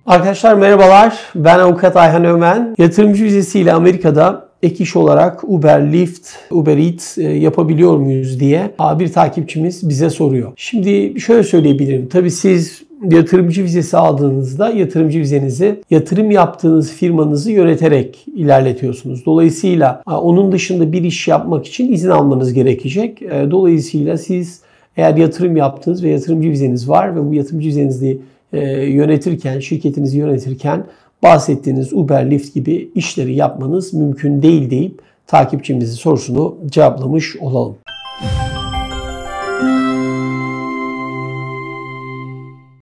Arkadaşlar merhabalar. Ben avukat Ayhan Ömen. Yatırımcı vizesiyle Amerika'da ek iş olarak Uber, Lyft, Uber Eats yapabiliyor muyuz diye bir takipçimiz bize soruyor. Şimdi şöyle söyleyebilirim. Tabii siz yatırımcı vizesi aldığınızda yatırımcı vizenizi yatırım yaptığınız firmanızı yöneterek ilerletiyorsunuz. Dolayısıyla onun dışında bir iş yapmak için izin almanız gerekecek. Dolayısıyla siz eğer yatırım yaptınız ve yatırımcı vizeniz var ve bu yatırımcı vizenizi yönetirken, şirketinizi yönetirken bahsettiğiniz Uber, Lyft gibi işleri yapmanız mümkün değil deyip takipçimizin sorusunu cevaplamış olalım.